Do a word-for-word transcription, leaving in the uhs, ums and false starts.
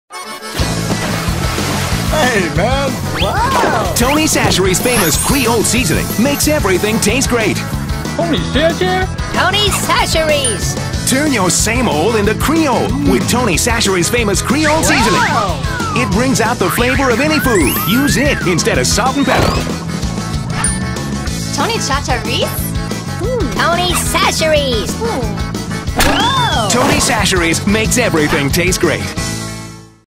Hey, man! Wow! Tony Chachere's famous Creole seasoning makes everything taste great. Tony Chachere? Tony Chachere's! Turn your same old into Creole with Tony Chachere's famous Creole seasoning. Wow. It brings out the flavor of any food. Use it instead of salt and pepper. Tony Chachere's? Tony Chachere's! Whoa! Tony Chachere's makes everything taste great.